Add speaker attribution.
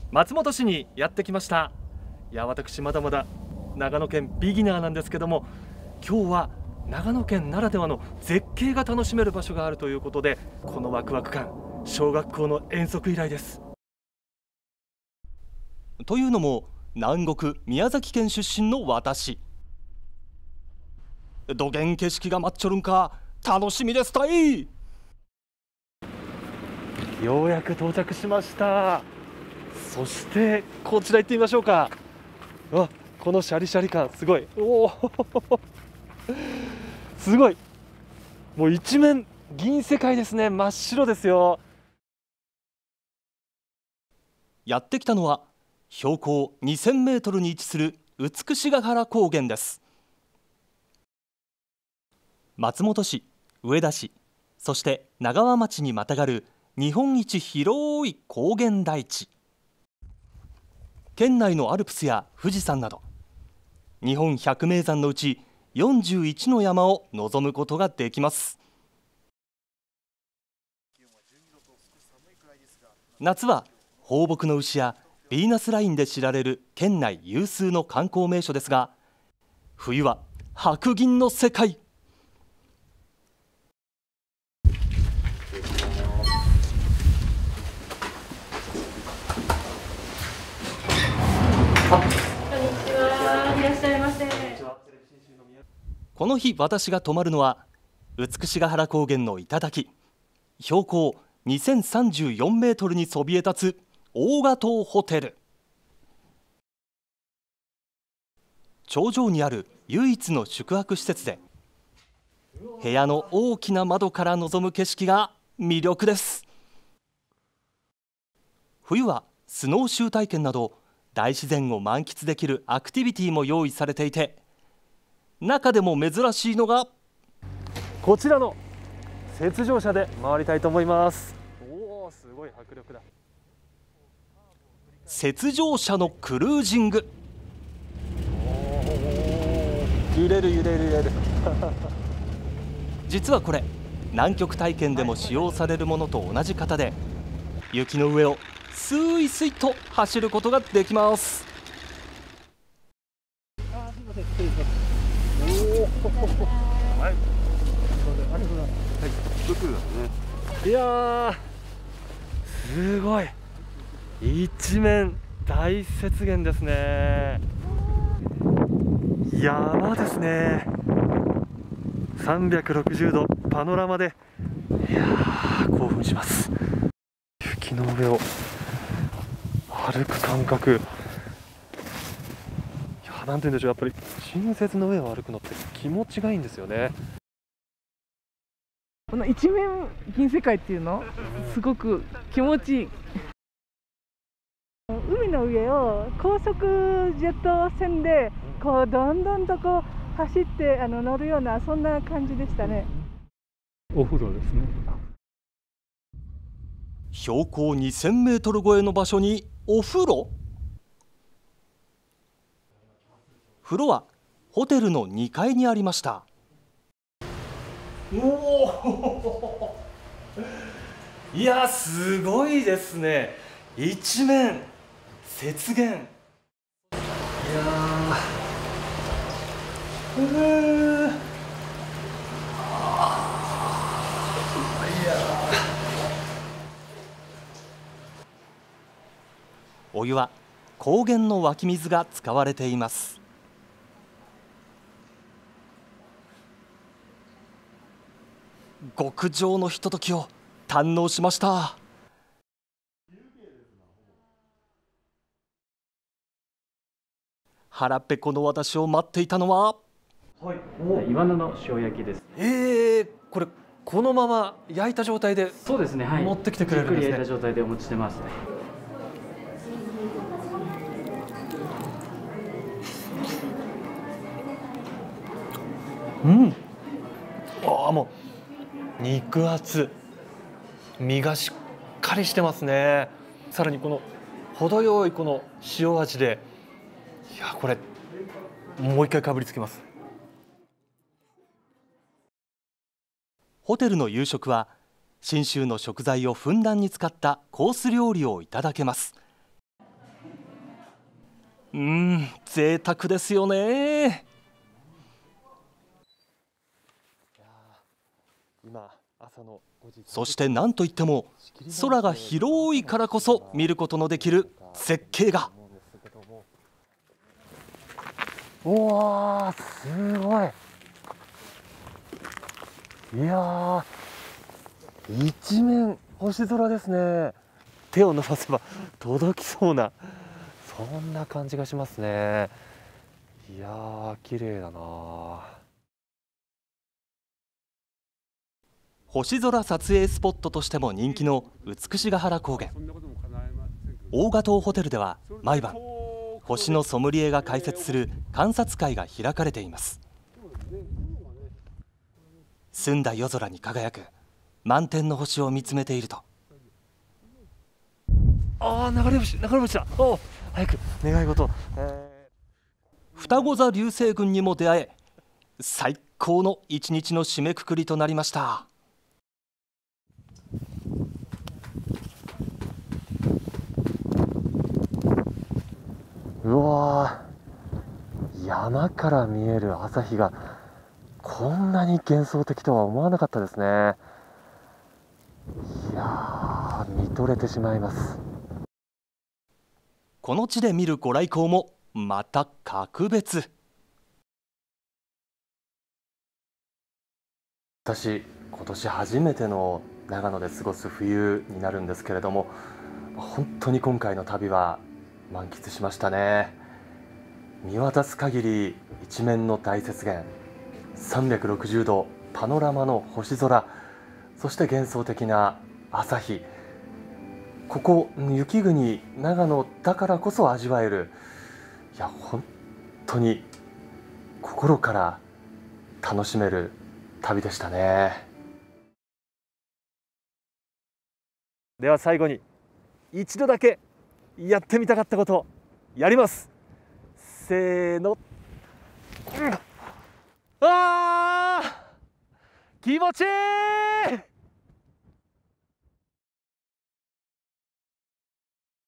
Speaker 1: 松本市にやってきました。いや、私まだまだ長野県ビギナーなんですけども、今日は長野県ならではの絶景が楽しめる場所があるということで、このワクワク感、小学校の遠足以来です。というのも、南国宮崎県出身の私、どげん景色が待っちょるんか楽しみですたい。ようやく到着しました。そしてこちら行ってみましょうか。あ、このシャリシャリ感すごい。おおすごい、もう一面銀世界ですね。真っ白ですよ。やってきたのは標高2000メートルに位置する美ヶ原高原です。松本市、上田市、そして長和町にまたがる日本一広い高原台地。県内のアルプスや富士山など日本百名山のうち41の山を望むことができます。夏は放牧の牛やヴィーナスラインで知られる県内有数の観光名所ですが、冬は白銀の世界。この日私が泊まるのは美ヶ原高原の頂、標高2034メートルにそびえ立つ大賀島ホテル。頂上にある唯一の宿泊施設で、部屋の大きな窓から望む景色が魅力です。冬はスノーシュー体験など大自然を満喫できるアクティビティも用意されていて、中でも珍しいのがこちらの雪上車で回りたいと思います。おお、すごい迫力だ。雪上車のクルージング。揺れる揺れる揺れる実はこれ南極体験でも使用されるものと同じ型で、雪の上をスイスイと走ることができます。いやー、すごい、一面大雪原ですね。山ですね。360度パノラマで、いやー、興奮します。雪の上を歩く感覚、なんて言うんでしょう、やっぱり新雪の上を歩くのって気持ちがいいんですよね。
Speaker 2: この一面銀世界っていうの、すごく気持ちいい。海の上を高速ジェット船でこうどんどんとこう走って乗るような、そんな感じでしたね。
Speaker 3: お風呂ですね。
Speaker 1: 標高2000メートル超えの場所にお風呂。風呂はホテルの2階にありました。おおいや、すごいですね。一面雪原。いやお湯は高原の湧き水が使われています。極上のひとときを堪能しました。腹ペコの私を待っていたのは、
Speaker 3: はい、イワナの塩焼きです。
Speaker 1: これこのまま焼いた状態で、
Speaker 3: そうですね、はい、
Speaker 1: 持ってきてくれるんですね。
Speaker 3: じっくり焼いた状態でお持ちしてます。
Speaker 1: もう肉厚、身がしっかりしてますね。さらにこの程よいこの塩味で、いや、これもう一回かぶりつきます。ホテルの夕食は信州の食材をふんだんに使ったコース料理をいただけます。 贅沢ですよね。そして何といっても空が広いからこそ見ることのできる絶景が。
Speaker 4: うわー、すごい。いやー、一面星空ですね。手を伸ばせば届きそうな、そんな感じがしますね。いやー、綺麗だな。
Speaker 1: 星空撮影スポットとしても人気の美ヶ原高原。大賀島ホテルでは毎晩星のソムリエが開設する観察会が開かれています。澄んだ夜空に輝く満天の星を見つめていると、
Speaker 4: あー、流れ星だ。お、早く願い事。
Speaker 1: 双子座流星群にも出会え、最高の一日の締めくくりとなりました。
Speaker 4: うわー、山から見える朝日がこんなに幻想的とは思わなかったですね。いやー、見とれてしまいます。
Speaker 1: この地で見るご来光もまた格別。
Speaker 4: 私、今年初めての長野で過ごす冬になるんですけれども、本当に今回の旅は満喫しましたね。見渡す限り一面の大雪原、360度パノラマの星空、そして幻想的な朝日。ここ雪国長野だからこそ味わえる、いや本当に心から楽しめる旅でしたね。では最後に一度だけやってみたかったことやります。せーの。あー、気持ちいい。